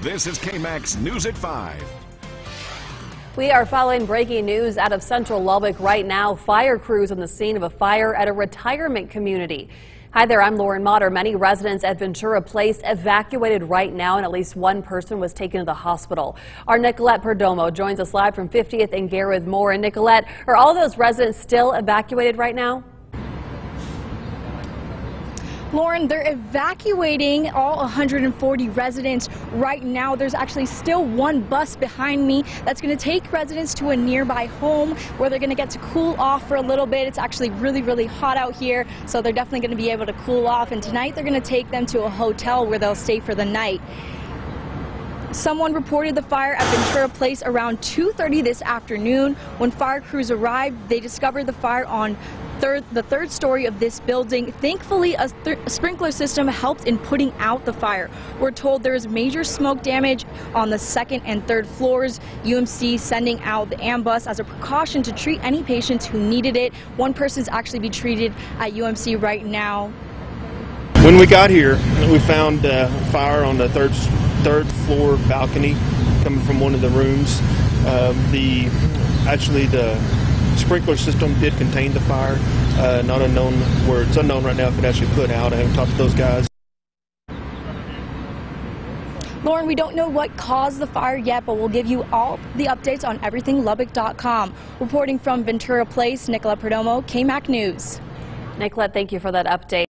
This is KAMC News at 5. We are following breaking news out of central Lubbock right now. Fire crews on the scene of a fire at a retirement community. Hi there, I'm Lauren Motter. Many residents at Ventura Place evacuated right now, and at least one person was taken to the hospital. Our Nicolette Perdomo joins us live from 50th and Gare with more. And Nicolette, are all those residents still evacuated right now? Lauren, they're evacuating all 140 residents right now. There's actually still one bus behind me that's going to take residents to a nearby home where they're going to get to cool off for a little bit. It's actually really hot out here, so they're definitely going to be able to cool off. And tonight they're going to take them to a hotel where they'll stay for the night. Someone reported the fire at Ventura Place around 2:30 this afternoon. When fire crews arrived, they discovered the fire on the third story of this building. Thankfully, a sprinkler system helped in putting out the fire. We're told there is major smoke damage on the second and third floors. UMC sending out the ambulance as a precaution to treat any patients who needed it. One person's actually being treated at UMC right now. When we got here, we found fire on the third floor balcony coming from one of the rooms. The sprinkler system did contain the fire. It's unknown right now if it actually put out. I haven't talked to those guys. Lauren, we don't know what caused the fire yet, but we'll give you all the updates on everythinglubbock.com. Reporting from Ventura Place, Nicolette Perdomo, KAMC News. Nicolette, thank you for that update.